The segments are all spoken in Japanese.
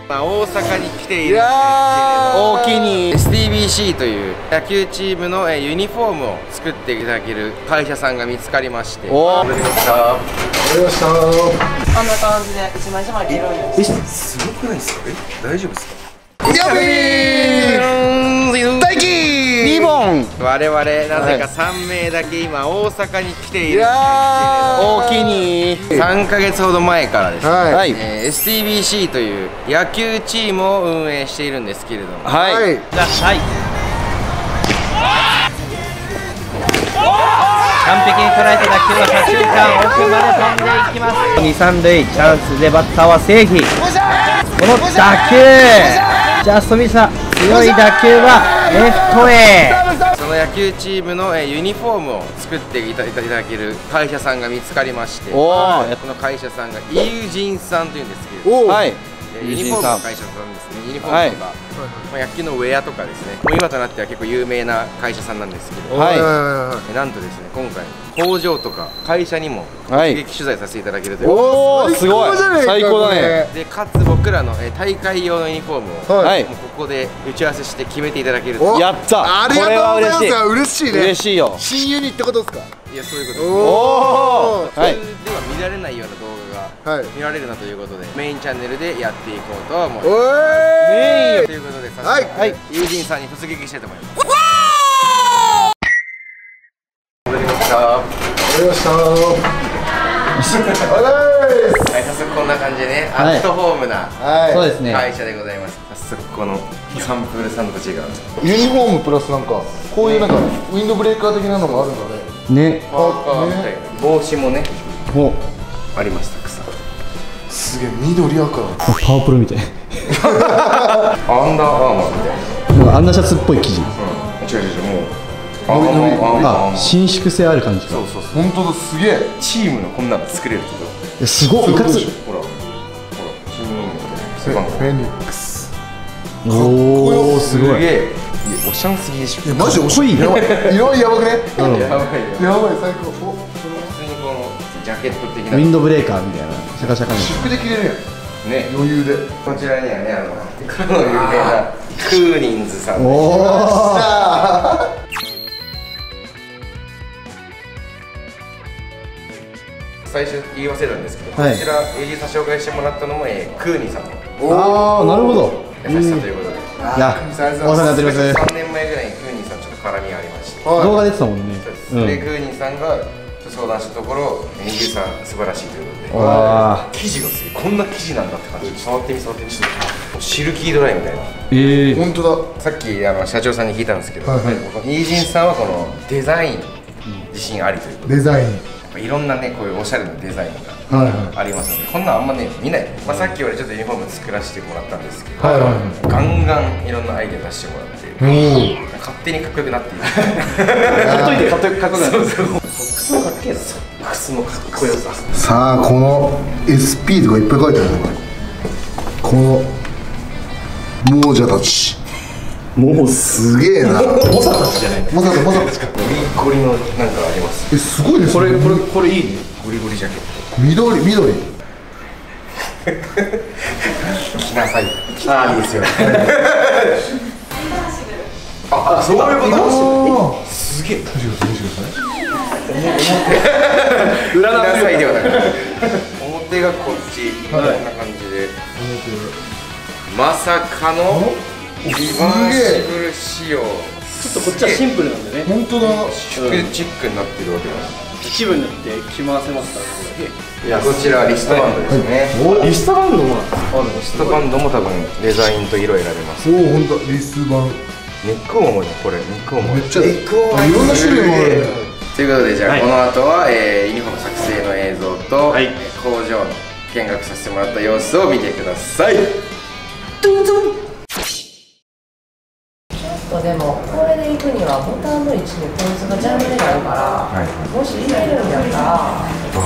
大阪に来ているんですけれども、 大きに STBC という野球チームのユニフォームを作っていただける会社さんが見つかりまして、 お戻りました。 ありました。 あんな感じで一枚一枚色にして。 すごくないですか？大丈夫ですか？ やべー大輝リボン。 我々なぜか3名だけ今大阪に来ているんですけれども、 大きに 3ヶ月ほど前からですね、 はい、 STBC という野球チームを運営しているんですけれども、 はい、 いらっしゃい。完璧に捉えた打球は左中間奥まで飛んでいきます。2、3塁チャンスでバッターはセーフ。この打球ジャストミサ強い打球はレフトへ。 その野球チームのユニフォームを作っていただける会社さんが見つかりまして、この会社さんがイユジンさんというんですけれども、 はい、 ユニフォームの会社さんですね。ユニフォームとか、野球のウェアとかですね、もう今となっては結構有名な会社さんなんですけど、 はい、 なんとですね、今回工場とか会社にもはい突撃取材させていただけるという、 おおすごい最高だね。 でかつ僕らの大会用のユニフォームを、 はい、 もうここで打ち合わせして決めていただけると。 やった。 ありがとうございます。嬉しいね。 嬉しいよ。 新ユニってことですか？ いや、そういうことです。 おお、はい、 普通では見られないような動画が見られるなということで、メインチャンネルでやっていこうと思います。 メインということで、 はいはい、友人さんに突撃したいと思います。戻りました。 ありました。 はい、早速こんな感じでね、アットホームなそうですね。 会社でございます。早速このサンプルさんたちがユニフォームプラスなんかこういうなんかウィンドブレーカー的なのもあるんだね。 ね。 パーカーみたいな帽子もねお、 ありました。たくさん。 すげえ緑赤。 パワープロみたい。 アンダーアーマーみたいな。 なんかあんなシャツっぽい生地。 違うもうあ、伸縮性ある感じ。 そうそうそう。 本当だ、すげえ。 チームのこんなの作れるけど。 すごい。いかつ。 ほらチームのフェニックス。 おお、すごい。 おしゃんすぎでしょ。 マジおしゃれ。やばい。色やばくね。 やばいよ。 やばい最高。 普通にこのジャケット的ウなィンドブレーカーみたいなシャカシャカみ私服で着れるやん。 ね、 余裕で。 こちらにはね、かの有名なクーニンズさん。 おお。 最初言い忘れたんですけど、 はい、 こちらエイジさん紹介してもらったのもクーニンさんのああ、なるほど。 優しさということで、 いや、お世話になっております。 3年前ぐらいにクーニンさんちょっと絡みがありまして、 動画出てたもんね。 で、クーニンさんが相談したところ、エイジさん素晴らしいということで、生地がすげえ、こんな生地なんだって感じで、触ってみシルキードライみたいな。 本当だ。 さっき社長さんに聞いたんですけど、イージンさんはこのデザイン自信ありということで、 デザインいろんなね、こういうおしゃれなデザインがありますので、こんなんあんまね見ない。さっき俺ちょっとユニフォーム作らせてもらったんですけど、ガンガンいろんなアイデア出してもらって、勝手にかっこよくなっている。 かっこいいでかっこよくなる。 ソックスもかっけえぞ。ソックスのかっこよさ。 さあ、この SP とかいっぱい書いてあるね。この亡者たち、もうすげえな。 モサたちじゃない。 モサゴリゴリのなんかあります。 すごいね。 これいいね。 ゴリゴリジャケット。 緑着なさい。ああ、いいですよね。あ、そういうこと。すげえ。着なさいではなくて、表がこっち、こんな感じで。まさかのリバーシブル仕様。 ちょっとこっちはシンプルなんでね。 本当だ。 シュクチックになってるわけだ。 一部になって着回せますからね。 いや、こちらはリストバンドですね。 リストバンドもリストバンドも多分デザインと色選べます。 そう、本当リスバン。 ネック重いな、これ。ネック重い。 めっちゃいろんな種類もある。 ということで、じゃあこの後はユニフォーム作成の映像と工場の見学させてもらった様子を見てください。どうぞ。 でもこれで行くにはボタンの位置にポイントがジャンルでなるから、もし入れるんやったら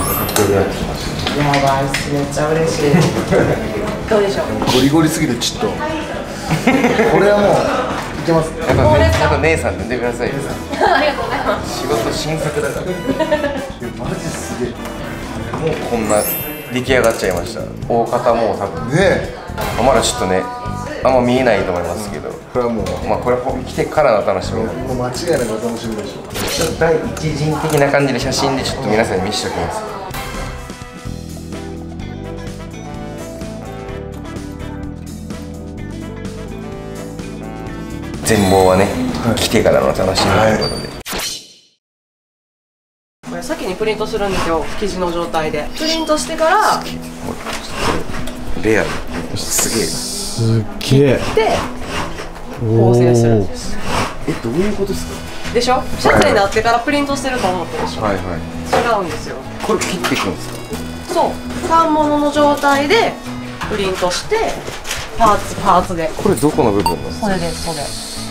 やばいっす、めっちゃ嬉しい。どうでしょう。 ゴリゴリすぎる。ちょっとこれはもういけます。 あと姉さん呼んでくださいよ。 ありがとうございます。 仕事新作だから。 マジすげえ。 もうこんな出来上がっちゃいました。大方もう多分ねまだちょっとねあんま見えないと思いますけど、 これはもうまあこれ来てからの楽しみなんで、 もう間違いなくお楽しみでしょう。 ちょっと第一陣的な感じで写真でちょっと皆さんに見せておきます。全貌はね、来てからの楽しみということで、 これ先にプリントするんですよ、生地の状態で。プリントしてからレアすげえすげえ。 で構成するんです。 どういうことですか？ でしょ？シャツになってからプリントしてると思ったでしょ？ はいはい。 違うんですよ。 これ切っていくんですか？ そう反物の状態でプリントしてパーツで。 これどこの部分なんですか？ それです、それ。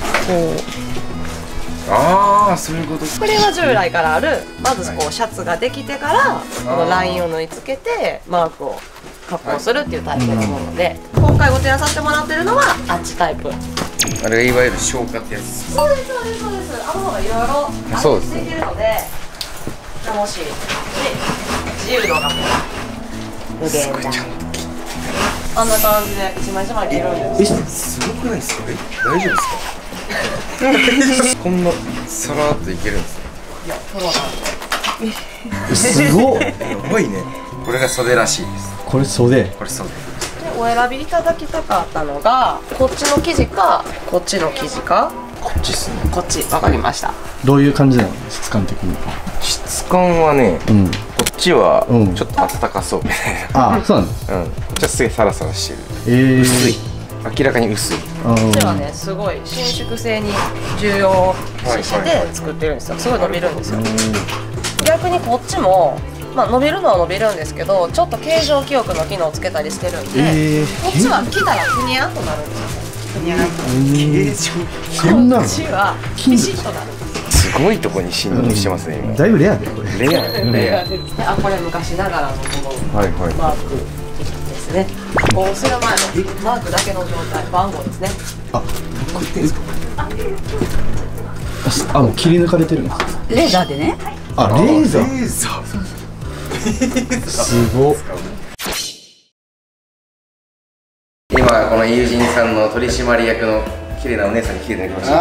ああ、そういうこと。 これは従来からある、まずこうシャツができてからこのラインを縫い付けてマークを加工するっていうタイプのもので、今回ご提案させてもらってるのはあっちタイプ。 あれがいわゆる消化ってやつ。 そうです、そうです、そうです。あの方がいろいろアレンジできるので楽しいし、自由度が無限大。あんな感じで一枚一枚切るんです。 すごくないですか？大丈夫ですか？こんなさらっといけるんですよ。 いや、プロなんで。 すごっ。 やばいね。これが袖らしいです。 これ袖。 これ袖。 でお選びいただきたかったのがこっちの生地かこっちの生地か。 こっちっすね。 こっち、わかりました。 どういう感じなの？質感的に。 質感はね、 うん。 こっちはうんちょっと暖かそうみたいな。 あ、そうなんだ。 うん。ちょっとすげえサラサラしてる。薄い。明らかに薄い。 ここっちはね、すごい伸縮性に重要視して作ってるんですよ。すごい伸びるんですよ。逆にこっちも、まあ、伸びるのは伸びるんですけど、ちょっと形状記憶の機能をつけたりしてるんで、こっちは着たらふにゃっとなるんですよ。ふにゃっと。 そんなのこっちはピシッとなるんですよ。 すごいとこに侵入してますね。今。 だいぶレアだよこれ。 レアレア。 あ、これ昔ながらのこのはいはい。 マークですね。こうする前のマークだけの状態、番号ですね。 あ、もう切り抜かれてるんですか？ レーザーでね。 あ、レーザー。すごっ。 今この友人さんの取締役の綺麗なお姉さんに来ていただきました。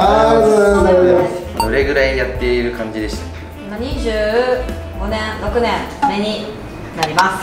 どれぐらいやっている感じでした？ 今25年、6年目になります。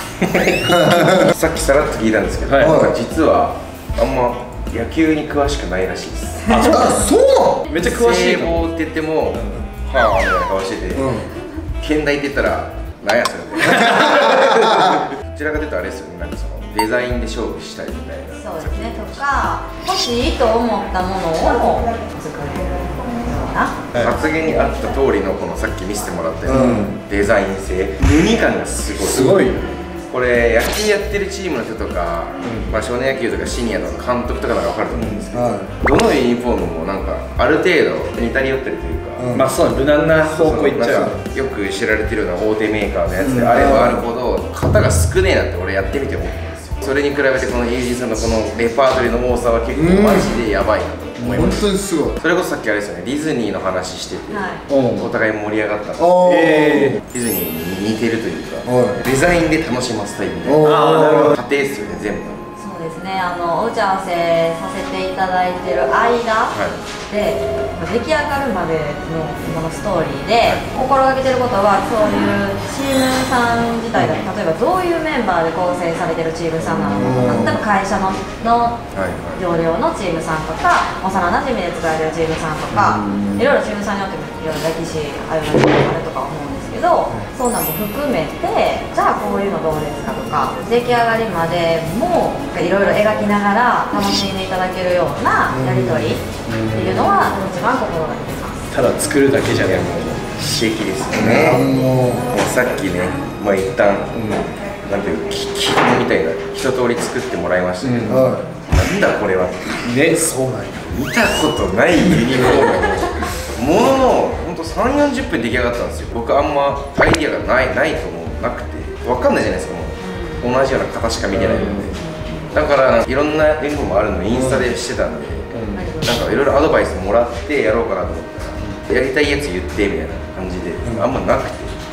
さっきさらっと聞いたんですけど、実はあんま野球に詳しくないらしいです。 あ、そうなの？ めっちゃ詳しい聖望って言っても、はあみたいな顔してて、現代って言ったらなんやそれで。どちらかというとあれですよね、なんかそのデザインで勝負したいみたいな。 そうですね。とか欲しいと思ったものを作るような。 発言にあった通りのこのさっき見せてもらったようなデザイン性、無二感がすごい。 すごい。 これ野球やってるチームの人とか、まあ少年野球とかシニアの監督とかなら分かると思うんですけど、どのユニフォームもなんかある程度似たり寄ってるというか、 まあそう無難な方向いっちゃう。 よく知られてるような大手メーカーのやつであればあるほど型が少ねえなって俺やってみて思ったんですよ。それに比べてこの友人さんのこのレパートリーの多さは結構マジでやばいなと思いま本す。 当にすごい。 それこそさっきあれですよね、ディズニーの話してて、 はい。 お互い盛り上がったんですおよ。 ー。 ディズニーに似てるというか、 はいデザインで楽しませたいみたいおな。 ー。 家庭ですよね、全部。 そうですね。お打ち合わせさせていただいてる間で、出来上がるまでのこのストーリーで心がけてることは、そういうチームさん自体が例えばどういうメンバーで構成されてるチームさんなのか、例えば会社の同僚のチームさんとか、幼なじみで使えるチームさんとか、いろいろチームさんによってもいろいろ歴史あるとか思うんですけど、そうなのも含めて、じゃあこういうのどうですかとか、出来上がりまでもいろいろ描きながら楽しんでいただけるようなやり取りっていうのは一番心がけてます。 ただ作るだけじゃね刺激ですよね。もうさっきね、まあ一旦、なんていう基本みたいな一通り作ってもらいましたけど、なんだこれはね、そうなんや。 見たことないユニフォームもののほんと3、40分出来上がったんですよ。僕あんまアイディアがないと思うなくて、分かんないじゃないですか、もう同じような型しか見てないので。だからいろんなユニフォームあるのインスタでしてたんで、なんかいろいろアドバイスもらってやろうかなと思ったら、やりたいやつ言ってみたいな感じで、あんまなくて、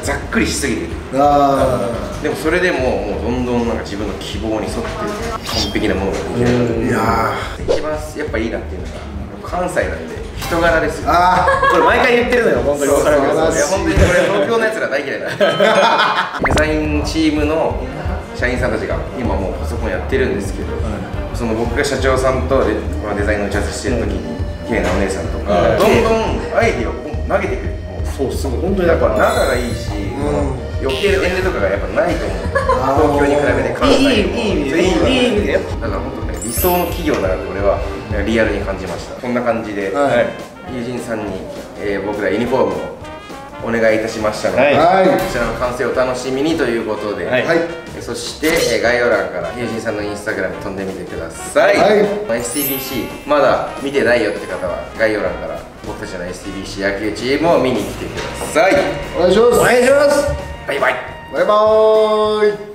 ざっくりしすぎてる。でもそれでもうどんどんなんか自分の希望に沿って完璧なものができる。いや一番やっぱいいなっていうのが関西なんで人柄ですよ。 これ毎回言ってるのよ、本当に。 いや本当にこれ東京のやつら大嫌いだ。デザインチームの社員さんたちが今もうパソコンやってるんですけど、その僕が社長さんとこのデザインの打ち合わせしてる時に綺麗なお姉さんとかどんどんアイディアを投げてくれる。 そうすごい本当にやっぱ仲がいいし、余計な遠慮とかがやっぱないと思う。東京に比べて関西いい意味で。 だから本当ね理想の企業だなって俺はリアルに感じました。こんな感じで友人さんに僕らユニフォームをお願いいたしましたので、こちらの完成をお楽しみにということで、そして概要欄から友人さんのインスタグラム飛んでみてください。STBC まだ見てないよって方は概要欄から僕たちの STBC 野球チームを見に来てください。 お願いします。 バイバイ。 バイバーイ。